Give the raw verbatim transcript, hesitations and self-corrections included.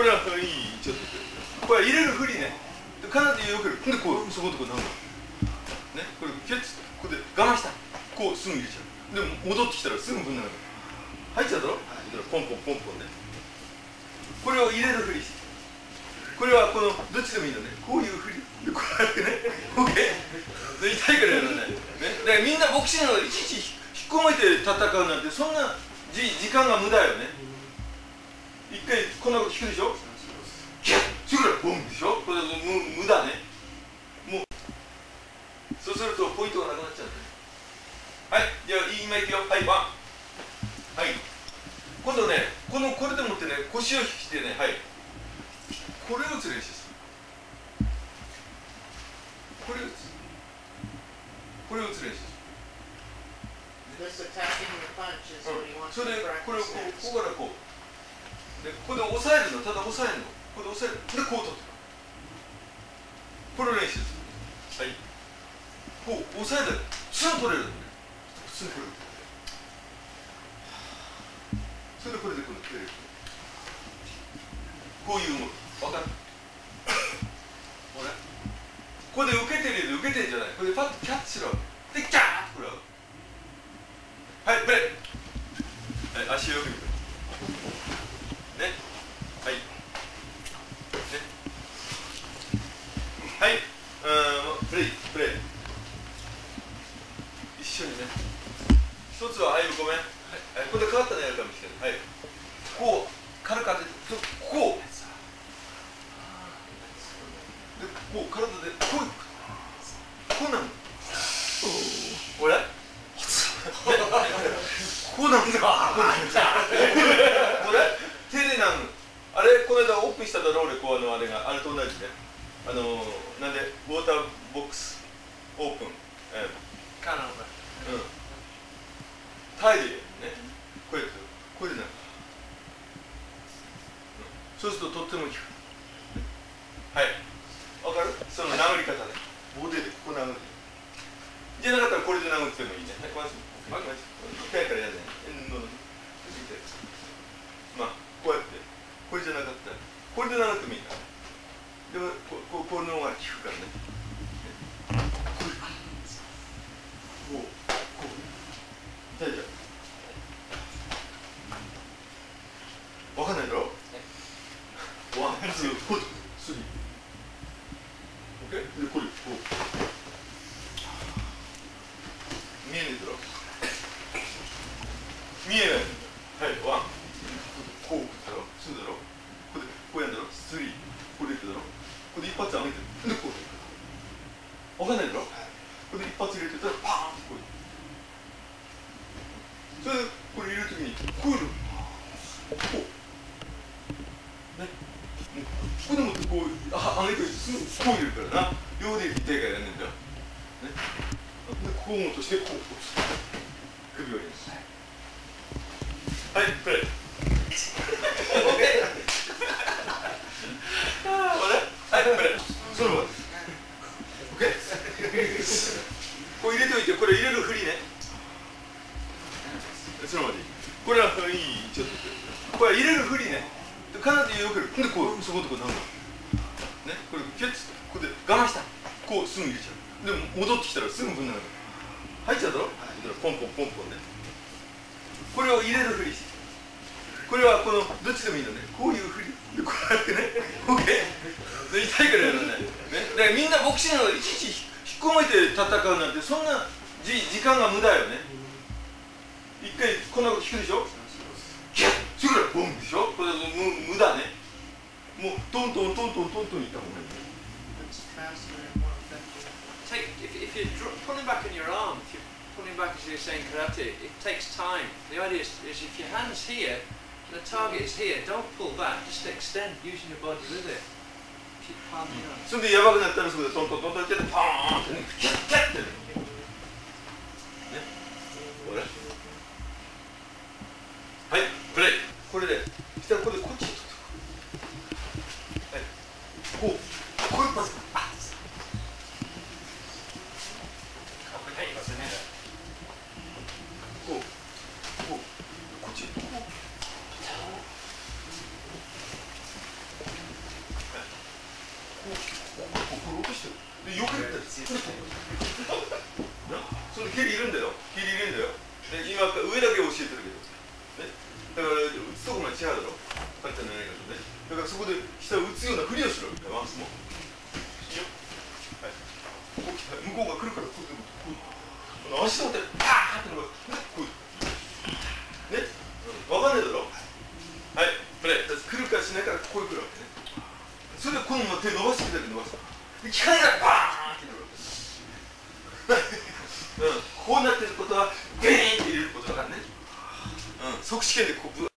これはいい、ちょっとこれ入れるふりね。必ずよくでこうそことこなんだね、これキュッつここで我慢したこうすぐ入れちゃう。でも戻ってきたらすぐぶん流れる。入っちゃうだろ、ポンポンポンポンね。これを入れるふりして、これはこのどっちでもいいのね。こういうふりでこうやってね、オッケー痛いからやらないね。だからみんなボクシングのいちいち引っ込めて戦うなんてそんなじ時間が無駄よね。一回こんなこと引くでしょ、キャッそれからボンでしょ、これ無無駄ね。もうそうするとポイントがなくなっちゃうんだよ。はい、じゃあ今いくよ。はいワン、はい、今度ねこのこれでもってね腰を引きしてね、はいこれを打つ練習する。これを打つこれを打つ練習する。それでこれをこうここからこうでここで押さえるの、ただ押さえるの、ここで押さえるでこう取ってこれを練習する。はいこう押さえたらすぐ取れるのね。すぐ取れる。それでこれでこれ取れる。こういうもの分かるほらここで受けてるようで受けてるんじゃない、これでパッとキャッチしろでキャーッとこれをはいプレー、はい、足をよく見てね、はいね、はい、うんプレイプレイ一緒にね。一つははいごめん、はい、ここで変わったのやるかもしれない。はいこう軽く当ててこうでこう体でこうこうなのほらこうなんだほら手でなんのあれこの間オープンしただろ俺こうあのあれがあれと同じね、あのなんでウォーターボックスオープンカナダうんタイでねこうやってこれでなんかそうするととっても効く。はいわかる、その殴り方ね。ボディでここ殴るじゃなかったらこれで殴ってもいいね。はいマジマジ一回からやるね。まあこうやってこれじゃなかったらこれで殴ってもいいからでもこここの方が効くからね。こうこう痛いじゃんわかんないだろ。ワン、ツー、フォー、スリー。オッケー？で、これ、こう。見えないだろ？見えないんだ。はい、ワン。こうだろ？ツーだろ？これ、こうやんだろ？スリー。これいくだろ？これで一発上げてる。で、こう。わかんないだろ？これで一発入れてたら、パーンってこう。それで、これ入れるときに、こういうの。こう。ね。ここでもってこうあ上げてすぐこう入れるからな。両手痛いからやんねんだよ。ね。でこうもとしてこう首を入れます。はいプレイ。はいプレイ。そのままです。オッケー。こう入れておいてこれ入れるふりね。そのままでいい。これはいいちょっとこれ入れるふりね。必ずよくでこうそことこなんだね、これキュッつここで我慢したこうすぐ入れちゃう。でも戻ってきたらすぐぶん流れる。入っちゃうだろ、ポンポンポンポンね。これを入れるふりして、これはこのどっちでもいいのね。こういうふりでこうやってね、オッケー痛いからやらないね。だからみんなボクシングのいちいち引っ込めて戦うなんてそんなじ時間が無駄よね。一回こんなこと引くでしょ、キャッそれからボンでしょ、これ無無駄ね。もうトントントントントントンいった方がいい。 Take, if, if you're pulling back on your arm, if you're pulling back as you're saying karate, it takes time. The idea is, is if your hand's here, and the target is here, don't pull back, just extend using your body with it. Keep palming on. それでやばくなったらそこでトントントントンってパーンってね、キャッキャッってね。ね、ほら。はい、プレイ。これで、したらこれでこっちに取ってはい。こう、こういうパス。あっ。こう、こう、こっち、こう。 蹴りいるんだよ、蹴りいるんだよ。で今上だけ教えてるけど、ね、だから打つとこが違うだろ、かっちゃんのやり方ね。だからそこで下を打つようなふりをしろ、マウスも。いいよ。はい。こう来た、向こうが来るから、こうこうこう足を持って、パーって伸ばす。こう。ね、わかんないだろ。はい、これ、来るかしないから、こう来るわけね。それでこのまま手伸ばしてだけ伸ばす。で、機械がバーンってなる。うん、こうなってることは、ベーンって入れることだからね。うん、即試験でこう。